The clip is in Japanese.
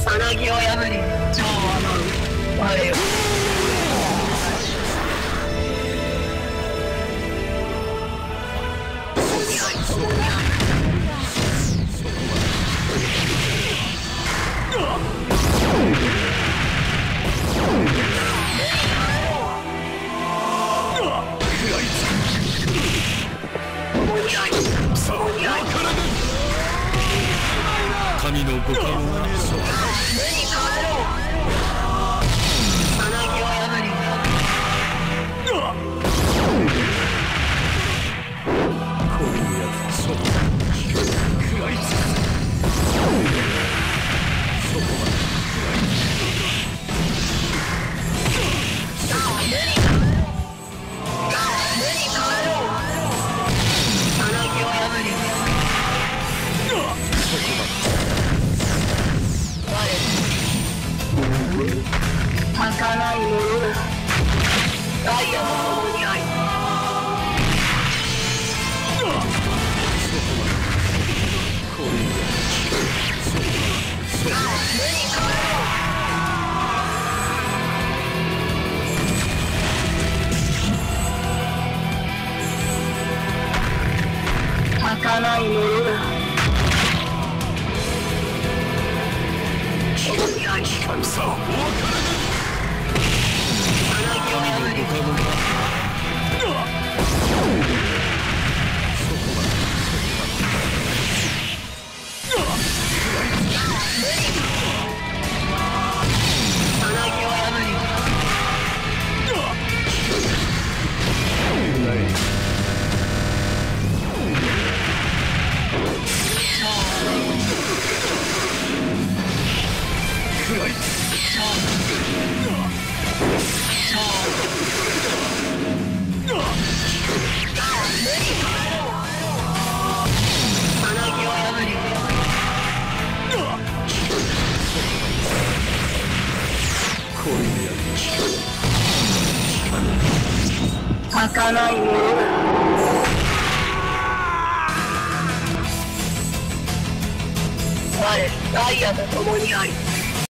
さなぎを破り超甘う我よ。 神のご加護が儚いものだ。ダイヤの共にあり。儚いものだ。 神さんお別れです。神のご加護が儚いものだ。我ダイヤと共にあり。